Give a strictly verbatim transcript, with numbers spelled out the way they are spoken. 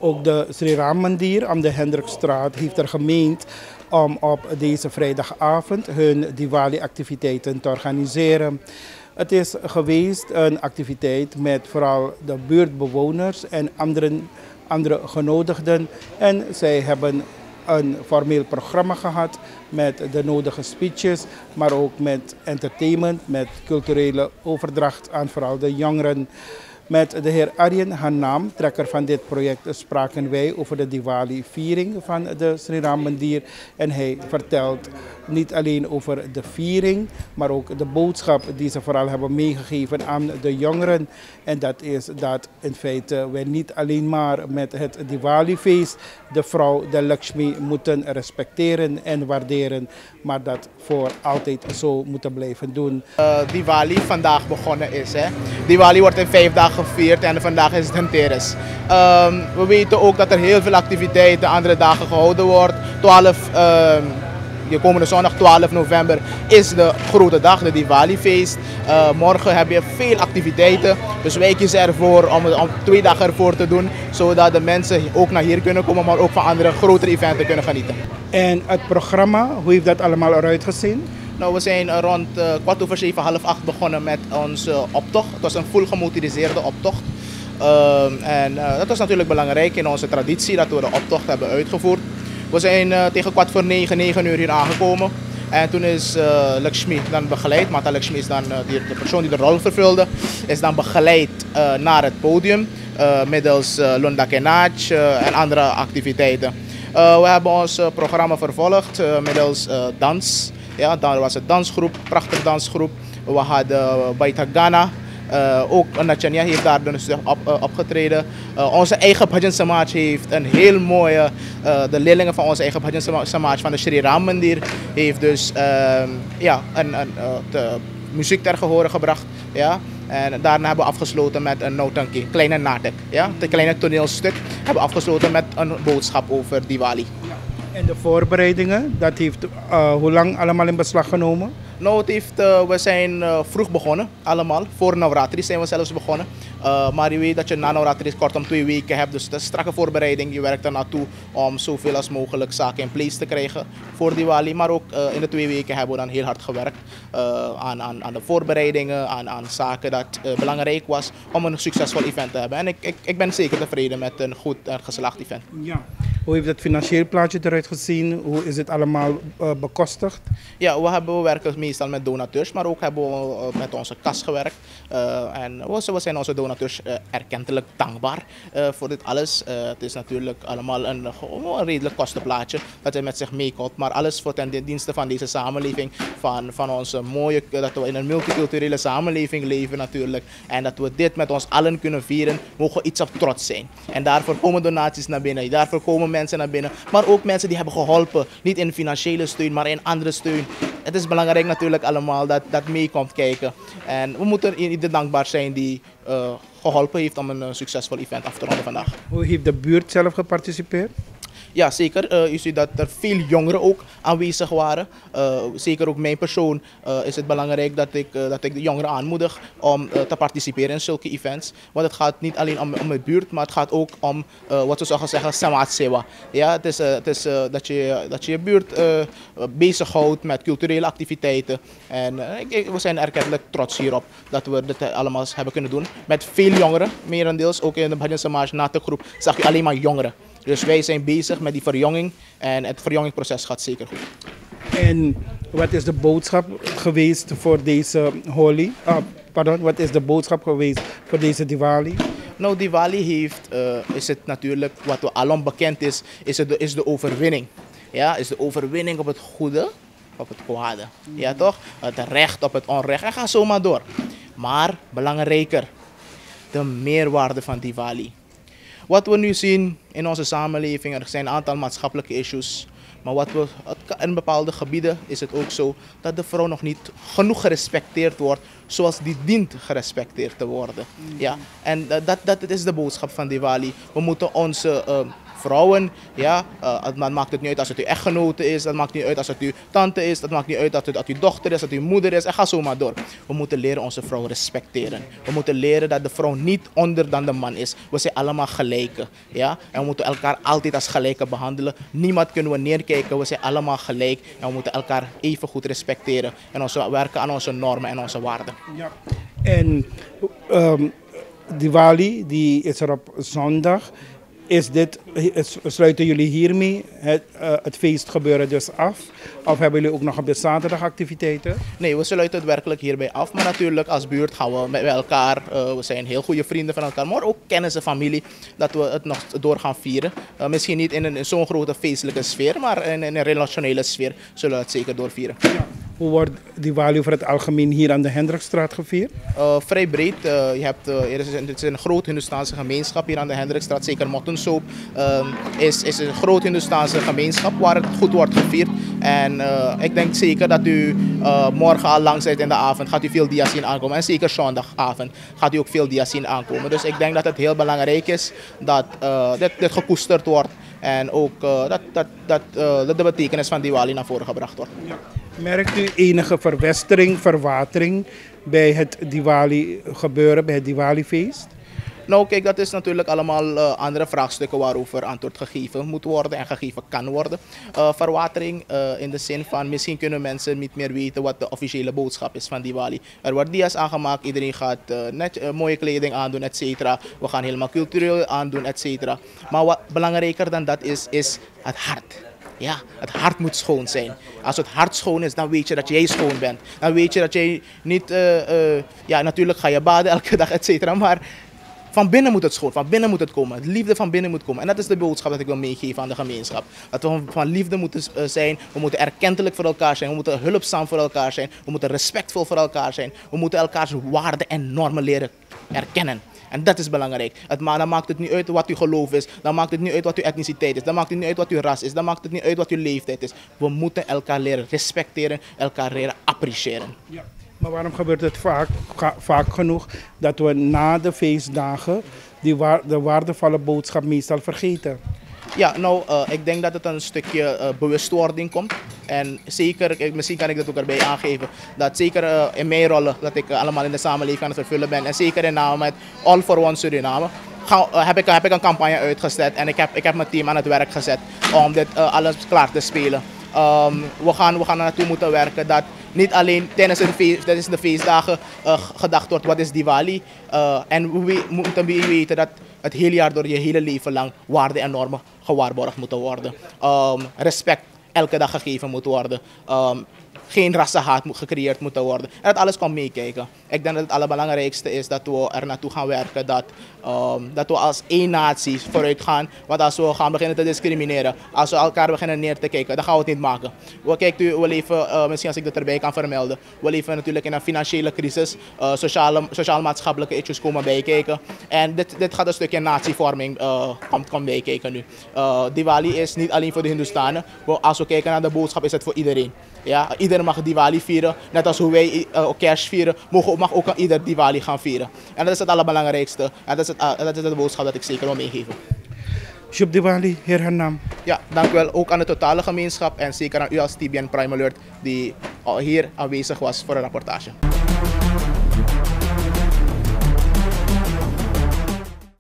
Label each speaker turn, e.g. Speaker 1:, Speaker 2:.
Speaker 1: Ook de Sri Ram Mandir aan de Hendrikstraat heeft er gemeend om op deze vrijdagavond hun Diwali-activiteiten te organiseren. Het is geweest een activiteit met vooral de buurtbewoners en andere, andere genodigden. En zij hebben een formeel programma gehad met de nodige speeches, maar ook met entertainment, met culturele overdracht aan vooral de jongeren. Met de heer Arjen Hanam, trekker van dit project, spraken wij over de Diwali-viering van de Sri Ram Mandir. En hij vertelt niet alleen over de viering, maar ook de boodschap die ze vooral hebben meegegeven aan de jongeren. En dat is dat in feite wij niet alleen maar met het Diwali-feest de vrouw, de Lakshmi, moeten respecteren en waarderen, maar dat voor altijd zo moeten blijven doen.
Speaker 2: Uh, Diwali vandaag begonnen is. Hè. Diwali wordt in vijf dagen gevierd en vandaag is het Dhanteras. Um, we weten ook dat er heel veel activiteiten andere dagen gehouden wordt. twaalf, uh, de komende zondag twaalf november is de grote dag, de Diwali-feest. Uh, morgen heb je veel activiteiten, dus wij kiezen ervoor om, om twee dagen ervoor te doen, zodat de mensen ook naar hier kunnen komen, maar ook van andere grotere eventen kunnen genieten.
Speaker 1: En het programma, hoe heeft dat allemaal eruit gezien?
Speaker 2: Nou, we zijn rond uh, kwart over zeven, half acht begonnen met onze optocht. Het was een full gemotoriseerde optocht. Uh, en uh, dat was natuurlijk belangrijk in onze traditie dat we de optocht hebben uitgevoerd. We zijn uh, tegen kwart voor negen, negen uur hier aangekomen. En toen is uh, Lakshmi dan begeleid, Mata Lakshmi is dan uh, die, de persoon die de rol vervulde, is dan begeleid uh, naar het podium. Uh, middels uh, Lunda Kenach uh, en andere activiteiten. Uh, we hebben ons uh, programma vervolgd uh, middels uh, dans. Ja, dan was het dansgroep, prachtig dansgroep. We hadden uh, Baita Ghana. Uh, ook Nachanya heeft daar dus op, uh, opgetreden. Uh, onze eigen Bhajan Samaj heeft een heel mooie, uh, de leerlingen van onze eigen Bhajan Samaj van de Sri Ram Mandir heeft dus uh, ja, een, een, uh, de muziek ter gehore gebracht. Ja. En daarna hebben we afgesloten met een Nautanki, kleine natek, ja, een kleine toneelstuk. Hebben we afgesloten met een boodschap over Diwali.
Speaker 1: En de voorbereidingen, dat heeft uh, hoe lang allemaal in beslag genomen?
Speaker 2: Nou, het heeft, uh, we zijn uh, vroeg begonnen, allemaal. Voor Navratri zijn we zelfs begonnen. Uh, maar je weet dat je na Navratri kortom twee weken hebt, dus dat is een strakke voorbereiding. Je werkt er naartoe om zoveel als mogelijk zaken in place te krijgen voor Diwali. Maar ook uh, in de twee weken hebben we dan heel hard gewerkt uh, aan, aan, aan de voorbereidingen, aan, aan zaken dat uh, belangrijk was om een succesvol event te hebben. En ik, ik, ik ben zeker tevreden met een goed en geslaagd event.
Speaker 1: Ja. Hoe heeft het financieel plaatje eruit gezien? Hoe is het allemaal uh, bekostigd?
Speaker 2: Ja, we, hebben, we werken meestal met donateurs, maar ook hebben we uh, met onze kas gewerkt. Uh, en we, we zijn onze donateurs uh, erkentelijk dankbaar uh, voor dit alles. Uh, het is natuurlijk allemaal een, een redelijk kostenplaatje dat hij met zich meekomt, maar alles voor ten dienste van deze samenleving, van, van onze mooie, dat we in een multiculturele samenleving leven natuurlijk. En dat we dit met ons allen kunnen vieren, mogen we iets op trots zijn. En daarvoor komen donaties naar binnen, daarvoor komen mensen naar binnen, maar ook mensen die hebben geholpen, niet in financiële steun, maar in andere steun. Het is belangrijk natuurlijk allemaal dat dat meekomt kijken. En we moeten iedereen dankbaar zijn die uh, geholpen heeft om een uh, succesvol event af te ronden vandaag.
Speaker 1: Hoe heeft de buurt zelf geparticipeerd?
Speaker 2: Ja, zeker. Uh, u ziet dat er veel jongeren ook aanwezig waren. Uh, zeker ook mijn persoon uh, is het belangrijk dat ik, uh, dat ik de jongeren aanmoedig om uh, te participeren in zulke events. Want het gaat niet alleen om, om de buurt, maar het gaat ook om uh, wat we zouden zeggen Samaj Seva. Ja, het is, uh, het is uh, dat, je, dat je je buurt uh, bezighoudt met culturele activiteiten. En uh, ik, ik, we zijn erkentelijk trots hierop dat we dit allemaal hebben kunnen doen. Met veel jongeren, merendeels. Ook in de Bhajan Samaj Natakgroep zag je alleen maar jongeren. Dus wij zijn bezig met die verjonging en het verjongingsproces gaat zeker goed.
Speaker 1: En wat is de boodschap geweest voor deze Holi? Uh, pardon, wat is de boodschap geweest voor deze Diwali?
Speaker 2: Nou, Diwali heeft, uh, is het natuurlijk, wat we alom bekend is, is, het de, is de overwinning. Ja, is de overwinning op het goede, op het kwade. Ja toch? Het recht op het onrecht en ga zo maar door. Maar belangrijker, de meerwaarde van Diwali. Wat we nu zien in onze samenleving, er zijn een aantal maatschappelijke issues. Maar wat we, in bepaalde gebieden is het ook zo dat de vrouw nog niet genoeg gerespecteerd wordt zoals die dient gerespecteerd te worden. Ja, en dat, dat is de boodschap van Diwali. We moeten onze uh, vrouwen, ja, uh, dan maakt het niet uit als het uw echtgenote is, dat maakt niet uit als het uw tante is, dat maakt niet uit dat het, dat uw dochter is, dat uw moeder is, en ga zo maar door. We moeten leren onze vrouw respecteren. We moeten leren dat de vrouw niet onder dan de man is. We zijn allemaal gelijken, ja, en we moeten elkaar altijd als gelijken behandelen. Niemand kunnen we neerkijken, we zijn allemaal gelijk en we moeten elkaar even goed respecteren en onze, werken aan onze normen en onze waarden.
Speaker 1: Ja. En um, Diwali, die is er op zondag. Is dit, is, sluiten jullie hiermee het, uh, het feestgebeuren dus af? Of hebben jullie ook nog op de zaterdag activiteiten?
Speaker 2: Nee, we sluiten het werkelijk hierbij af. Maar natuurlijk als buurt gaan we met elkaar, uh, we zijn heel goede vrienden van elkaar, maar ook kennissen, familie, dat we het nog door gaan vieren. Uh, misschien niet in, in zo'n grote feestelijke sfeer, maar in, in een relationele sfeer zullen we het zeker doorvieren. Ja.
Speaker 1: Hoe wordt Diwali over het algemeen hier aan de Hendrikstraat gevierd?
Speaker 2: Uh, vrij breed. Uh, je hebt, uh, er, is een, het is een groot Hindoestaanse gemeenschap hier aan de Hendrikstraat. Zeker Mottensoop uh, is, is een groot Hindoestaanse gemeenschap waar het goed wordt gevierd. En uh, ik denk zeker dat u uh, morgen al langs in de avond gaat u veel dia's zien aankomen. En zeker zondagavond gaat u ook veel dia's zien aankomen. Dus ik denk dat het heel belangrijk is dat uh, dit, dit gekoesterd wordt. En ook uh, dat, dat, dat, uh, dat de betekenis van Diwali naar voren gebracht wordt.
Speaker 1: Ja. Merkt u enige verwestering, verwatering bij het Diwali gebeuren, bij het Diwali-feest?
Speaker 2: Nou kijk, dat is natuurlijk allemaal uh, andere vraagstukken waarover antwoord gegeven moet worden en gegeven kan worden. Uh, verwatering uh, in de zin van misschien kunnen mensen niet meer weten wat de officiële boodschap is van Diwali. Er wordt dia's aangemaakt, iedereen gaat uh, net uh, mooie kleding aandoen, et cetera. We gaan helemaal cultureel aandoen, et cetera. Maar wat belangrijker dan dat is, is het hart. Ja, het hart moet schoon zijn. Als het hart schoon is, dan weet je dat jij schoon bent. Dan weet je dat jij niet, uh, uh, ja natuurlijk ga je baden elke dag, et cetera. Maar van binnen moet het schoon, van binnen moet het komen. Het liefde van binnen moet komen. En dat is de boodschap dat ik wil meegeven aan de gemeenschap. Dat we van liefde moeten zijn, we moeten erkentelijk voor elkaar zijn, we moeten hulpzaam voor elkaar zijn, we moeten respectvol voor elkaar zijn. We moeten elkaars waarden en normen leren erkennen. En dat is belangrijk. Het, maar dan maakt het niet uit wat uw geloof is. Dan maakt het niet uit wat uw etniciteit is. Dan maakt het niet uit wat uw ras is. Dan maakt het niet uit wat uw leeftijd is. We moeten elkaar leren respecteren, elkaar leren appreciëren. Ja.
Speaker 1: Maar waarom gebeurt het vaak, vaak genoeg dat we na de feestdagen die waar, de waardevolle boodschap meestal vergeten?
Speaker 2: Ja, nou, uh, ik denk dat het een stukje uh, bewustwording komt. En zeker, ik, misschien kan ik dat ook erbij aangeven, dat zeker uh, in mijn rollen, dat ik uh, allemaal in de samenleving aan het vervullen ben. En zeker in naam met All for One Suriname, ga, uh, heb, ik, heb ik een campagne uitgezet. En ik heb, ik heb mijn team aan het werk gezet om dit uh, alles klaar te spelen. Um, we, gaan, we gaan er naartoe moeten werken dat niet alleen tijdens de, feest, tijdens de feestdagen uh, gedacht wordt wat is Diwali. Uh, en we moeten weten dat het hele jaar door je hele leven lang waarden en normen gewaarborgd moeten worden. Um, respect elke dag gegeven moet worden. Um, geen rassenhaat moet gecreëerd moeten worden. En dat alles komt meekijken. Ik denk dat het allerbelangrijkste is dat we er naartoe gaan werken. Dat, um, dat we als één natie vooruit gaan. Want als we gaan beginnen te discrimineren, als we elkaar beginnen neer te kijken, dan gaan we het niet maken. We, kijkt u, we leven, uh, misschien als ik dat erbij kan vermelden, we leven natuurlijk in een financiële crisis. Uh, sociale, sociaal-maatschappelijke issues komen bijkijken. En dit, dit gaat een stukje natievorming uh, komt, komt bijkijken nu. Uh, Diwali is niet alleen voor de Hindoestanen. Als we kijken naar de boodschap is het voor iedereen. Ja, iedereen mag Diwali vieren. Net als hoe wij uh, kerst vieren, mogen, mag ook ieder Diwali gaan vieren. En dat is het allerbelangrijkste. En dat is, het, uh, dat is de boodschap dat ik zeker wil meegeven.
Speaker 1: Shub Diwali, heer Hernam.
Speaker 2: Ja, dank u wel. Ook aan de totale gemeenschap en zeker aan u als T B N Prime Alert die hier aanwezig was voor een rapportage.